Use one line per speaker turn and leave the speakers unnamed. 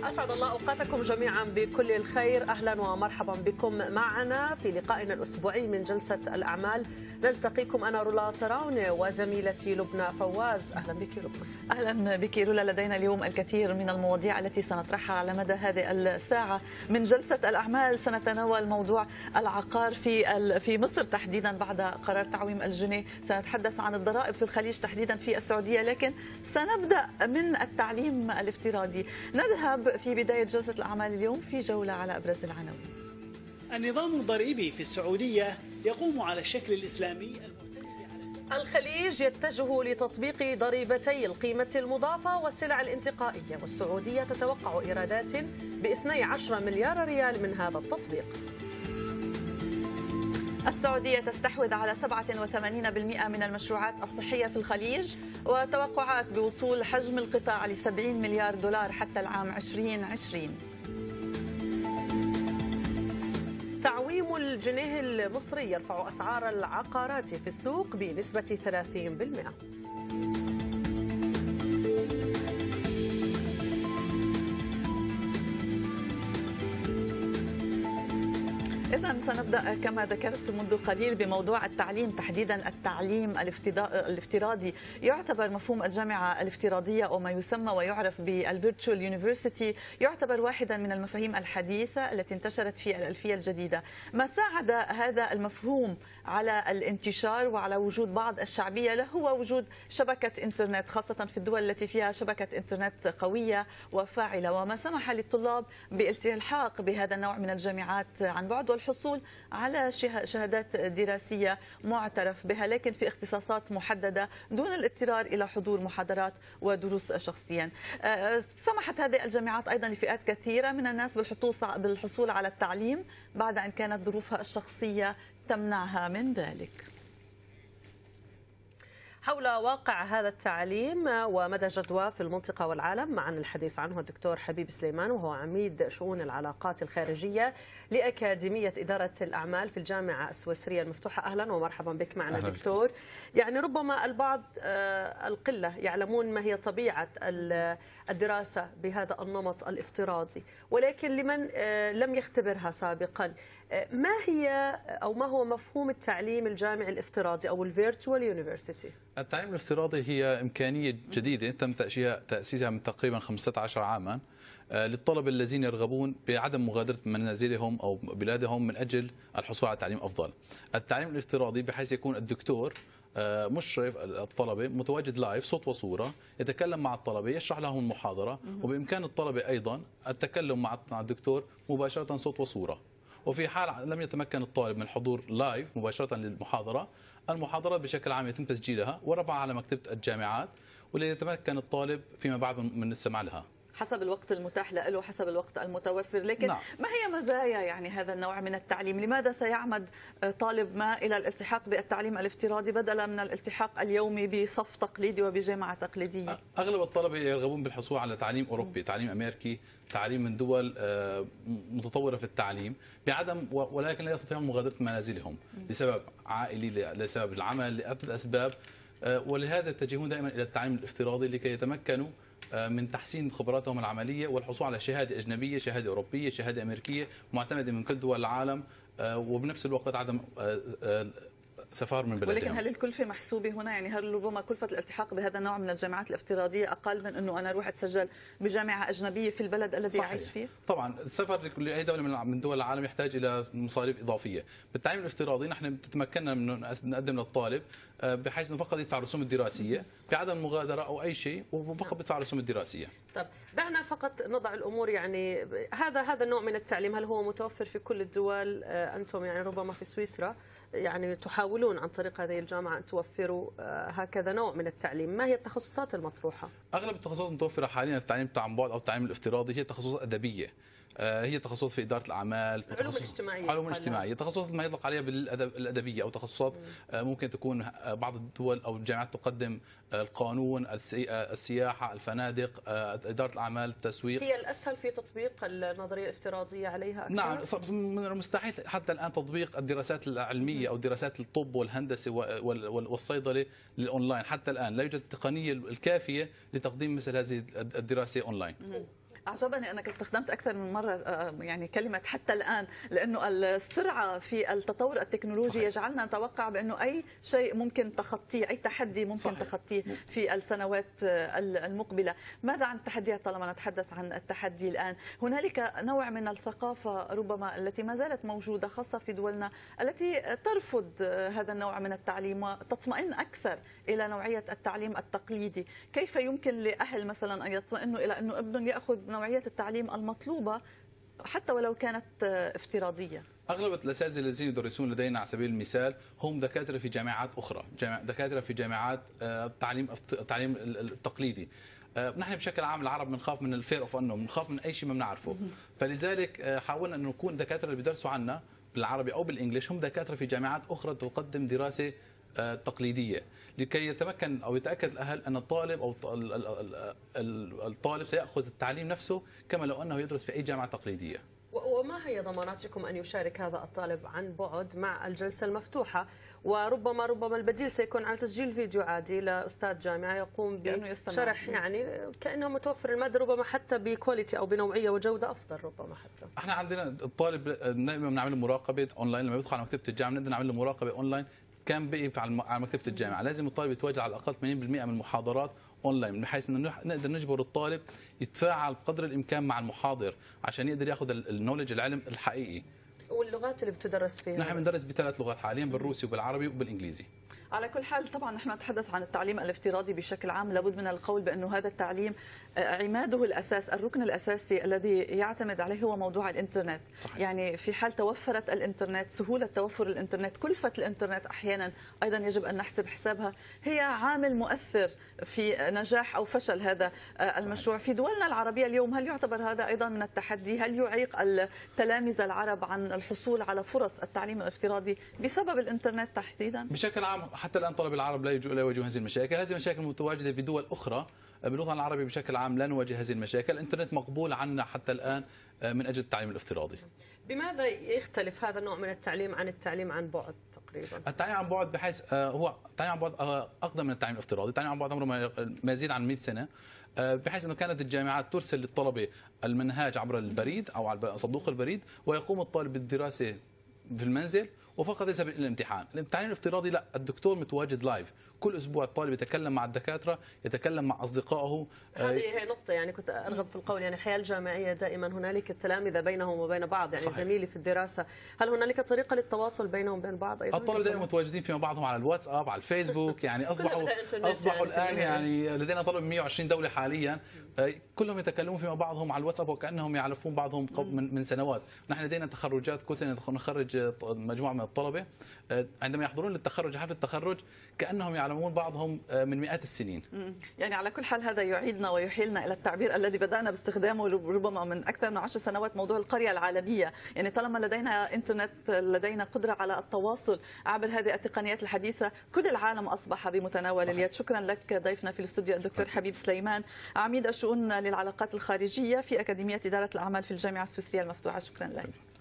أسعد الله أوقاتكم جميعا بكل الخير. أهلا ومرحبا بكم معنا في لقائنا الأسبوعي من جلسة الأعمال. نلتقيكم أنا رولا تراون وزميلتي لبنى فواز. أهلا بك لبنى.
أهلا بك رولا. لدينا اليوم الكثير من المواضيع التي سنطرحها على مدى هذه الساعة من جلسة الأعمال. سنتناول موضوع العقار في مصر تحديدا بعد قرار تعويم الجنيه. سنتحدث عن الضرائب في الخليج تحديدا في السعودية، لكن سنبدأ من التعليم الافتراضي. نذهب في بداية جلسة الأعمال اليوم في جولة على أبرز العناوين.
النظام الضريبي في السعودية يقوم على الشكل الإسلامي.
الخليج يتجه لتطبيق ضريبتي القيمة المضافة والسلع الانتقائية، والسعودية تتوقع إيرادات ب12 مليار ريال من هذا التطبيق.
السعودية تستحوذ على 87% من المشروعات الصحية في الخليج، وتوقعات بوصول حجم القطاع ل 70 مليار دولار حتى العام 2020.
تعويم الجنيه المصري يرفع أسعار العقارات في السوق بنسبة 30%.
إذن سنبدأ كما ذكرت منذ قليل بموضوع التعليم، تحديدا التعليم الافتراضي. يعتبر مفهوم الجامعة الافتراضية وما يسمى ويعرف بالفيرتشوال يونيفرسيتي يعتبر واحدا من المفاهيم الحديثة التي انتشرت في الألفية الجديدة. ما ساعد هذا المفهوم على الانتشار وعلى وجود بعض الشعبية له هو وجود شبكة إنترنت، خاصة في الدول التي فيها شبكة إنترنت قوية وفاعلة، وما سمح للطلاب بالالتحاق بهذا النوع من الجامعات عن بعد والحصول على شهادات دراسية معترف بها، لكن في اختصاصات محددة دون الاضطرار إلى حضور محاضرات ودروس شخصيا. سمحت هذه الجامعات أيضا لفئات كثيرة من الناس بالحصول على التعليم بعد أن كانت ظروفها الشخصية تمنعها من ذلك.
حول واقع هذا التعليم ومدى جدواه في المنطقة والعالم معنا الحديث عنه الدكتور حبيب سليمان، وهو عميد شؤون العلاقات الخارجية لأكاديمية إدارة الأعمال في الجامعة السويسرية المفتوحة. أهلا ومرحبا بك معنا دكتور. يعني ربما البعض القلة يعلمون ما هي طبيعة الدراسة بهذا النمط الافتراضي، ولكن لمن لم يختبرها سابقا، ما هي أو ما هو مفهوم التعليم الجامعي الافتراضي أو الفيرتشوال يونيفرسيتي؟
التعليم الافتراضي هي إمكانية جديدة تم تأسيسها من تقريبا 15 عاما للطلبة الذين يرغبون بعدم مغادرة منازلهم أو بلادهم من أجل الحصول على تعليم أفضل. التعليم الافتراضي بحيث يكون الدكتور مشرف الطلبة متواجد لايف صوت وصورة، يتكلم مع الطلبة، يشرح لهم المحاضرة، وبإمكان الطلبة أيضا التكلم مع الدكتور مباشرة صوت وصورة. وفي حال لم يتمكن الطالب من الحضور لايف مباشرة للمحاضرة، المحاضرة بشكل عام يتم تسجيلها ورفعها على مكتبة الجامعات، وليتمكن الطالب فيما بعد من السماع لها
حسب الوقت المتاح له، حسب الوقت المتوفر. لكن
نعم.
ما هي مزايا يعني هذا النوع من التعليم؟ لماذا سيعمد طالب ما إلى الالتحاق بالتعليم الافتراضي بدلا من الالتحاق اليومي بصف تقليدي وبجامعة تقليدية؟
أغلب الطلبة يرغبون بالحصول على تعليم أوروبي، تعليم أمريكي، تعليم من دول متطورة في التعليم بعدم، ولكن لا يستطيعون مغادرة منازلهم لسبب عائلي، لسبب العمل، لعدة أسباب، ولهذا يتجهون دائما إلى التعليم الافتراضي لكي يتمكنوا من تحسين خبراتهم العملية والحصول على شهادة أجنبية، شهادة أوروبية، شهادة أمريكية معتمدة من كل دول العالم، وبنفس الوقت عدم سفر من بلدهم.
ولكن هل الكلفة محسوبة هنا؟ يعني هل ربما كلفة الالتحاق بهذا النوع من الجامعات الافتراضية أقل من أنه أنا أروح أتسجل بجامعة أجنبية في البلد الذي أعيش فيه؟
طبعا السفر لأي دولة من دول العالم يحتاج إلى مصاريف إضافية. بالتعليم الافتراضي نحن تتمكننا من نقدم للطالب بحيث أنه فقط يدفع الرسوم الدراسية بعدم مغادرة أو أي شيء، وفقط يدفع الرسوم الدراسية.
طب دعنا فقط نضع الأمور، يعني هذا النوع من التعليم هل هو متوفر في كل الدول؟ أنتم يعني ربما في سويسرا يعني تحاولون عن طريق هذه الجامعة أن توفروا هكذا نوع من التعليم. ما هي التخصصات المطروحة؟
أغلب التخصصات المتوفرة حاليا في التعليم عن بعد أو التعليم الافتراضي هي تخصصات أدبية، هي تخصصات في إدارة الأعمال، علوم اجتماعية، تخصصات ما يطلق عليها بالأدبية، أو تخصصات ممكن تكون بعض الدول أو الجامعات تقدم القانون، السياحة، الفنادق، إدارة الأعمال، التسويق.
هي الأسهل في تطبيق النظرية الافتراضية عليها أكثر؟
نعم، من المستحيل حتى الآن تطبيق الدراسات العلمية أو دراسات الطب والهندسة والصيدلة للأونلاين. حتى الآن لا يوجد التقنية الكافية لتقديم مثل هذه الدراسة أونلاين.
أعجبني أنك استخدمت أكثر من مرة يعني كلمة حتى الآن، لأنه السرعة في التطور التكنولوجي صحيح. يجعلنا نتوقع بأنه أي شيء ممكن تخطيه، أي تحدي ممكن صحيح. تخطيه في السنوات المقبلة. ماذا عن التحديات طالما نتحدث عن التحدي الآن؟ هنالك نوع من الثقافة ربما التي ما زالت موجودة خاصة في دولنا التي ترفض هذا النوع من التعليم وتطمئن أكثر إلى نوعية التعليم التقليدي. كيف يمكن لأهل مثلا أن يطمئنوا إلى أنه ابنهم يأخذ نوعية التعليم المطلوبة حتى ولو كانت افتراضية؟
أغلب الأساتذة الذين يدرسون لدينا على سبيل المثال هم دكاترة في جامعات أخرى، دكاترة في جامعات التعليم التقليدي. نحن بشكل عام العرب بنخاف من الفير اوف انه، بنخاف من اي شيء ما بنعرفه، فلذلك حاولنا انه نكون دكاتره اللي بيدرسوا عنا بالعربي او بالانجليش هم دكاتره في جامعات اخرى تقدم دراسه تقليديه، لكي يتمكن او يتاكد الاهل ان الطالب او الطالب سياخذ التعليم نفسه كما لو انه يدرس في اي جامعه تقليديه.
وما هي ضماناتكم أن يشارك هذا الطالب عن بعد مع الجلسة المفتوحة؟ وربما البديل سيكون على تسجيل فيديو عادي لأستاذ جامعة يقوم بشرح يعني كأنه متوفر المادة، ربما حتى بكواليتي أو بنوعية وجودة أفضل ربما حتى.
احنا عندنا الطالب دائما بنعمل له مراقبة أونلاين، لما يدخل على مكتبة الجامعة نقدر نعمل له مراقبة أونلاين كان بقي على مكتبة الجامعة. لازم الطالب يتواجد على الأقل 80% من المحاضرات اونلاين، بحيث انه نقدر نجبر الطالب يتفاعل قدر الامكان مع المحاضر عشان يقدر ياخذ النولج العلم الحقيقي.
واللغات اللي بتدرس فيها؟
نحن بندرس ب3 لغات حاليا، بالروسي وبالعربي وبالانجليزي.
على كل حال طبعا نحن نتحدث عن التعليم الافتراضي بشكل عام، لابد من القول بأنه هذا التعليم عماده الأساس، الركن الأساسي الذي يعتمد عليه هو موضوع الإنترنت. صحيح. يعني في حال توفرت الإنترنت، سهولة توفر الإنترنت، كلفة الإنترنت أحيانا أيضا يجب أن نحسب حسابها، هي عامل مؤثر في نجاح أو فشل هذا المشروع. في دولنا العربية اليوم هل يعتبر هذا أيضا من التحدي؟ هل يعيق التلامذة العرب عن الحصول على فرص التعليم الافتراضي بسبب الإنترنت تحديدا؟
بشكل عام حتى الآن طلب العرب لا يواجهون هذه المشاكل، هذه المشاكل متواجدة في دول أخرى. بالوطن العربي بشكل عام لا نواجه هذه المشاكل، الإنترنت مقبول عنا حتى الآن من أجل التعليم الافتراضي.
بماذا يختلف هذا النوع من التعليم عن التعليم عن بعد تقريبا؟
التعليم عن بعد بحيث هو التعليم عن بعد أقدم من التعليم الافتراضي، التعليم عن بعد عمره ما يزيد عن 100 سنة، بحيث أنه كانت الجامعات ترسل للطلبة المنهاج عبر البريد أو على صندوق البريد، ويقوم الطالب بالدراسة في المنزل وفقط يذهب الى الامتحان. التعليم الافتراضي لا، الدكتور متواجد لايف كل اسبوع، الطالب يتكلم مع الدكاتره، يتكلم مع اصدقائه.
هذه هي نقطه يعني كنت ارغب في القول، يعني الحياه الجامعيه دائما هنالك التلامذه بينهم وبين بعض، يعني صحيح. زميلي في الدراسه، هل هنالك طريقه للتواصل بينهم وبين بعض ايضا؟
الطلبه دائما متواجدين فيما بعضهم على الواتساب، على الفيسبوك، يعني اصبحوا الان يعني لدينا طلبه من 120 دوله حاليا، كلهم يتكلمون فيما بعضهم على الواتساب وكانهم يعرفون بعضهم من سنوات. نحن لدينا تخرجات كل سنه نخرج مجموعه من الطلبه، عندما يحضرون للتخرج حفل التخرج كأنهم يعلمون بعضهم من مئات السنين.
يعني على كل حال هذا يعيدنا ويحيلنا إلى التعبير الذي بدأنا باستخدامه ربما من أكثر من 10 سنوات، موضوع القرية العالمية. يعني طالما لدينا إنترنت، لدينا قدرة على التواصل عبر هذه التقنيات الحديثة، كل العالم أصبح بمتناول اليد. شكرا لك ضيفنا في الاستوديو الدكتور حبيب سليمان، عميد الشؤون للعلاقات الخارجية في أكاديمية إدارة الأعمال في الجامعة السويسرية المفتوحة. شكرا لك.